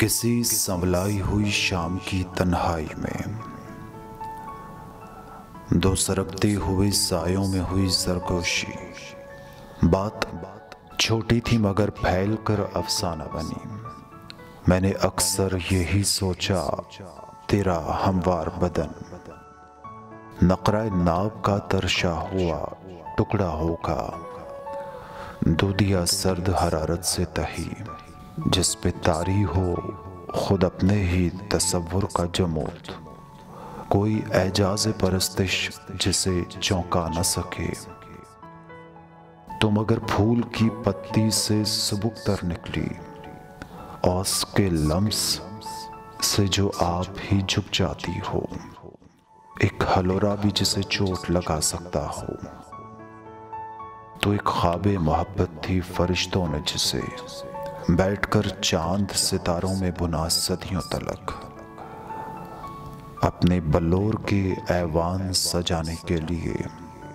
किसी संभलाई हुई शाम की तन्हाई में दो सरकते हुए सायों में हुई सरगोशी। बात छोटी थी मगर फैल कर अफसाना बनी। मैंने अक्सर यही सोचा, तेरा हमवार बदन नक़राए नाब का तरशा हुआ टुकड़ा होगा, दूधिया सर्द हरारत से तही, जिस पे तारी हो खुद अपने ही तसव्वुर का जमूत। कोई एजाज़ परस्तिश जिसे चौंका न सके। तुम अगर फूल की पत्ती से सुबुक तर निकली, औस के लम्स से जो आप ही झुक जाती हो, एक हलोरा भी जिसे चोट लगा सकता हो। तो एक ख्वाबे मोहब्बत थी फरिश्तों ने जिसे बैठकर चांद सितारों में बुना सदियों तलक, अपने बल्लोर के ऐवान सजाने के लिए।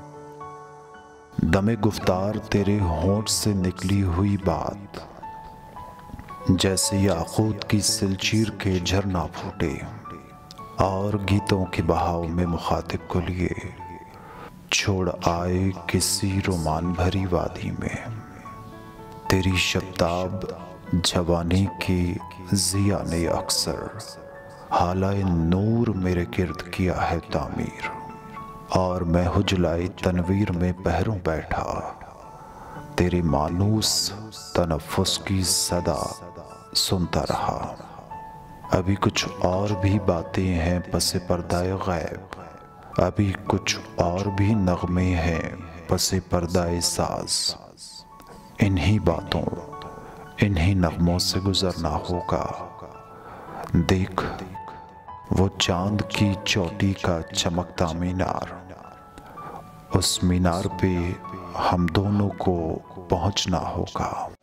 दमे गुफ्तार तेरे होंठ से निकली हुई बात, जैसे याकूत की सिलचीर के झरना फूटे और गीतों के बहाव में मुखातिब को लिए छोड़ आए किसी रोमान भरी वादी में। तेरी शब्ताब जवानी की जिया ने अक्सर हालाए नूर मेरे गिर्द किया है तामीर, और मैं हुजलाए तनवीर में पहरों बैठा तेरे मानूस तनफ़ुस की सदा सुनता रहा। अभी कुछ और भी बातें हैं पसे पर्दाए गैब, अभी कुछ और भी नगमे हैं पसे पर्दाए साज। इन्हीं बातों इन्हीं नगमों से गुजरना होगा। देख वो चांद की चोटी का चमकता मीनार, उस मीनार पे हम दोनों को पहुंचना होगा।